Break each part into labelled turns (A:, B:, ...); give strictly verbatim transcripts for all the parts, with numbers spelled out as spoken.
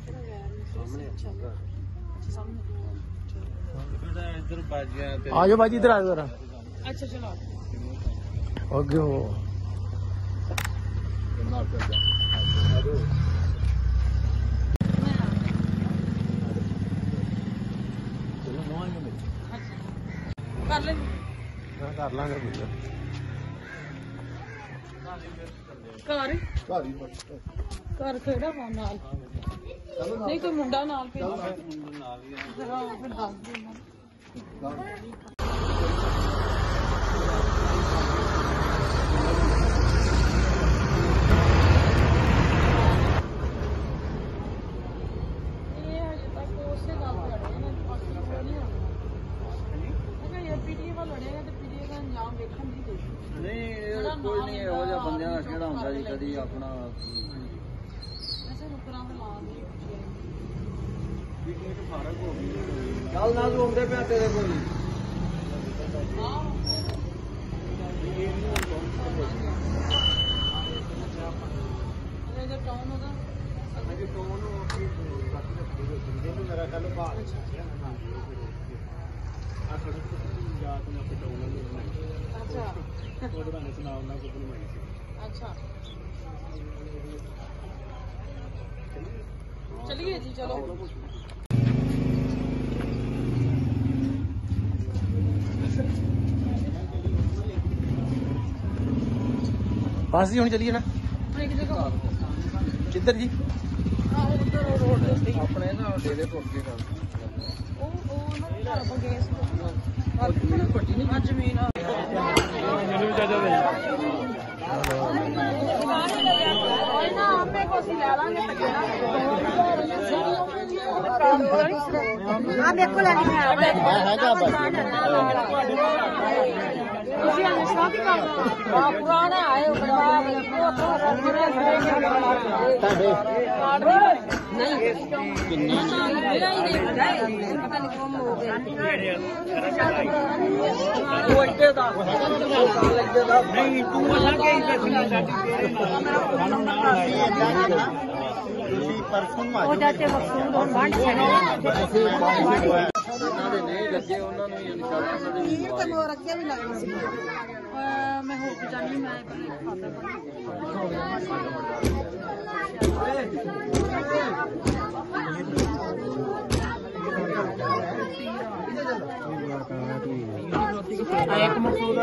A: आ जाओ बाजी इधर आ जाओ जरा।
B: अच्छा चलो
A: ओके हो
B: कर ले
A: कर लांगे
B: घर घर खेड़ा वा नाल नहीं कोई मुंडा नाल पे हां फिर दस दिन
C: कोई नहीं ਇਹੋ ਜਿਹਾ ਬੰਦਿਆਂ ਦਾ ਕਿਹੜਾ ਹੁੰਦਾ ਜੀ ਕਦੀ ਆਪਣਾ ਚੱਲ ਨਾ ਤੂੰ ਆਉਂਦੇ ਪਿਆ ਤੇਰੇ ਕੋਲ ਮੇਰਾ ਕੱਲ ਬਾਹਰ
B: अच्छा चलिए जी चलो
A: बस जी हम चलिए ना किधर जी
C: अपने ना डेरे तो अगे
B: जमीन पुराना आए मैं हो जानी मैं एक मकसूद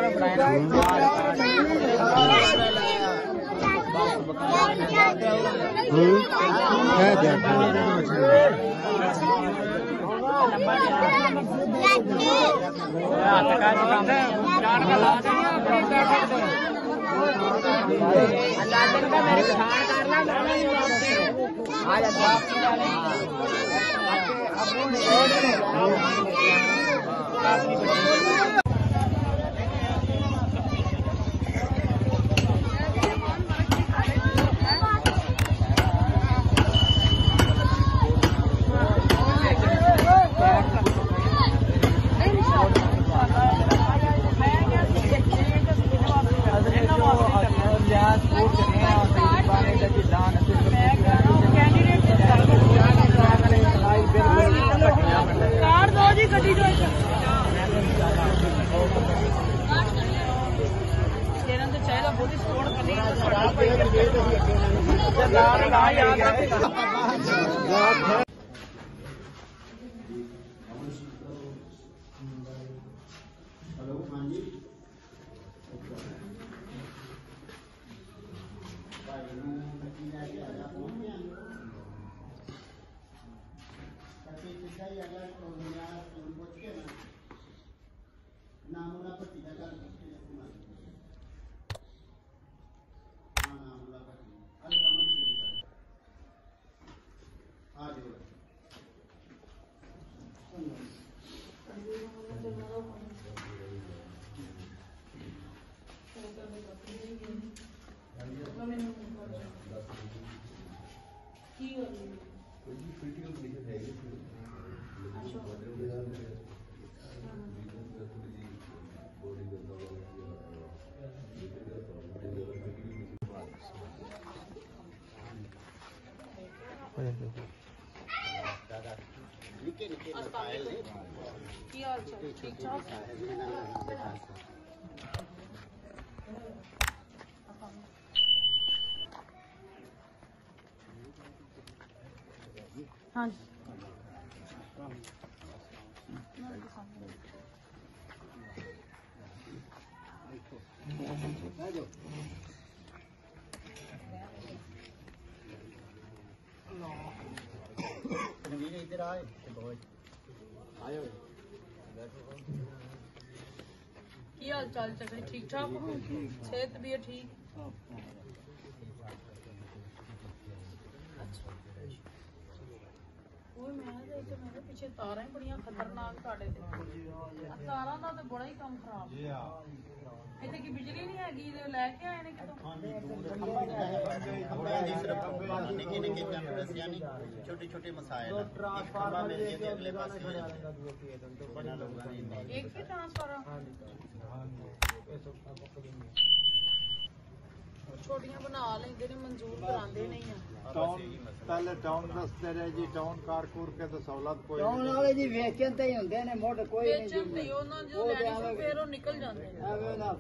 B: ਕੀ ਹਾਲ ਚਾਲ ਠੀਕ ਠਾਕ ਹਾਂਜੀ
C: इधर आए आए
B: ਕੀ ਹਾਲ ਚਾਲ ਚੱਲ ਠੀਕ ਠਾਕ ਹੋ ਸਿਹਤ ਵੀ ਠੀਕ ਅੱਛਾ ਉਹ ਮੈਂ ਤੇ ਤੇ ਮੇਰੇ ਪਿੱਛੇ ਤਾਰਾਂ ਹੀ ਬੜੀਆਂ ਖਤਰਨਾਕ ਤੁਹਾਡੇ ਤੇ ਆਹ ਤਾਰਾਂ ਦਾ ਤੇ ਬੜਾ ਹੀ ਕੰਮ ਖਰਾਬ ਇੱਥੇ ਕੀ ਬਿਜਲੀ ਨਹੀਂ ਹੈਗੀ ਜੇ ਲੈ ਕੇ ਆਏ ਨੇ ਕਿਤੋਂ
C: छोटे छोटे मसाइल ट्रांसफार्मर मिल गए अगले पास हो जाते
B: एक ही ट्रांसफार्मर ਛੋਟੀਆਂ ਬਣਾ ਲੈਂਦੇ ਨੇ ਮਨਜ਼ੂਰ ਕਰਾਉਂਦੇ ਨਹੀਂ ਆ
D: टाउन पहले टाउन दसते रहे जी टाउन कार कूर के तो सहूलत कोई
C: टाउन वाले जी वेचन ते ही ਹੁੰਦੇ ਨੇ ਮੋੜ ਕੋਈ ਨਹੀਂ
B: ਵੇਚਣ ਤੇ ਉਹਨਾਂ ਜੋ ਲੈਣੀ ਸੀ ਫਿਰ ਉਹ ਨਿਕਲ ਜਾਂਦੇ ਨੇ
C: ਐਵੇਂ ਨਾ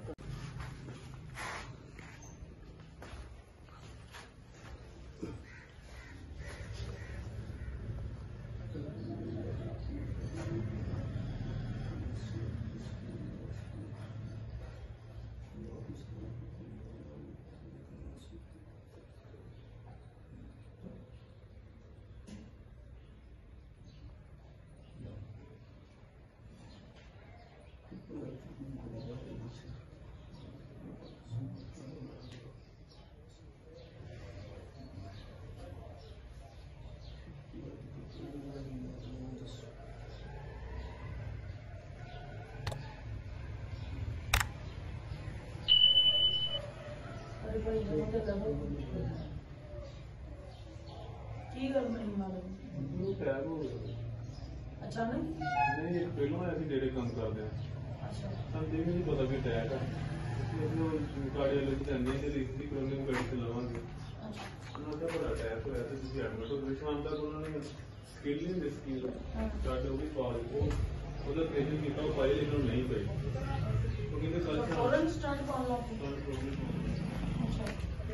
B: ਕੀ ਗੱਲ ਨਹੀਂ ਮਾਲੂਮ
E: ਉਹ ਟੈਗ ਹੋ ਗਿਆ
B: ਅਚਾਨਕ
E: ਨਹੀਂ ਇਹ ਪਹਿਲਾਂ ਅਸੀਂ ਡੇਰੇ ਕੰਮ ਕਰਦੇ ਹਾਂ
B: ਅੱਛਾ
E: ਸਾਨੂੰ ਇਹ ਨਹੀਂ ਪਤਾ ਕਿ ਟੈਗ ਆ ਇਹਨੂੰ ਗਾੜੀ ਵਾਲੇ ਤੇ ਜਾਂਦੇ ਨੇ ਰਿਸਕ ਦੀ ਕਰੋਨੇ ਨੂੰ ਗੱਡੀ ਚਲਾਵਾਂਗੇ ਉਹਨਾਂ ਦਾ ਬੜਾ ਟੈਗ ਹੋਇਆ ਤੇ ਤੁਸੀਂ ਐਡਮਿਟ ਹੋ ਗਏ ਸ਼ਾਮ ਤੱਕ ਉਹਨਾਂ ਨੇ ਸਕਿੱਲ ਨਹੀਂ ਦਿੱਤੀ ਸਾਡੇ ਉਹ ਵੀ ਕਾਲ ਉਹ ਉਹਦਾ ਟ੍ਰੇਨਿੰਗ ਕੀਤਾ ਉਹ ਪਾਈ ਲੇਕਿਨ ਨਹੀਂ ਪਈ ਉਹ ਕਹਿੰਦੇ ਕੱਲ
B: ਫੌਰਨ ਸਟਾਰਟ ਪਾਉਣ ਲੱਗ ਪਏ ਅੱਛਾ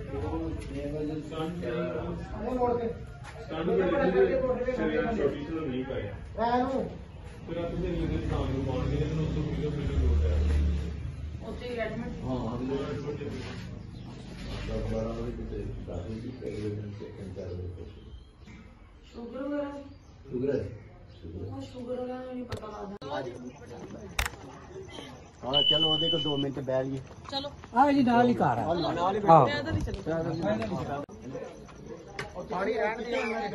E: ਸਟੰਟ ਸਟੰਟ ਦੇ ਸ਼ਰੀਰ ਛੋਟੀ ਤੋਂ ਨਹੀਂ ਪਾਇਆ ਫਿਰ ਆਪ ਦੇ ਲਈ ਸ਼ਾਮ ਨੂੰ ਪਹੁੰਚ ਗਏ ਨੇ ਉਸ ਤੋਂ ਵੀਡੀਓ ਵੀਡੀਓ ਲੋਡ ਹੈ
B: ਉੱਥੇ ਐਡਮਿਟ
E: ਹਾਂ ਲੋਡ ਛੋਟੇ
B: ਸ਼ੂਗਰ ਵਗੈਰਾ
C: ਸ਼ੁਕਰ ਹੈ
B: ਉਹ ਸ਼ੂਗਰ ਵਗੈਰਾ ਨਹੀਂ ਪਤਾ ਲੱਗਦਾ
C: ਹਾਂ ਚਲੋ ਉਹਦੇ ਕੋ ਦੋ ਮਿੰਟ ਬੈਠ ਗਏ
B: ਚਲੋ
A: हाँ जी नाल ही कार है
C: ਨਾਲ ਹੀ
A: हाँ
B: ਪੈਦਲ ਹੀ ਚਲੋ
C: ਥੋੜੀ ਰਹਿਣ ਦੀ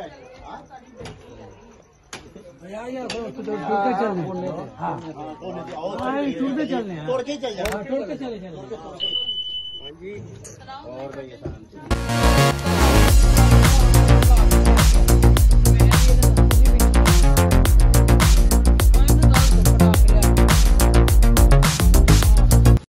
A: यार यार टूर के चलने हाँ हाँ टूर पे चलने हैं
C: ਤੋੜ ਕੇ ਚੱਲ ਜਾ
A: टूर के चले चले
C: ਹਾਂਜੀ
B: ਸਲਾਮ
C: और भैया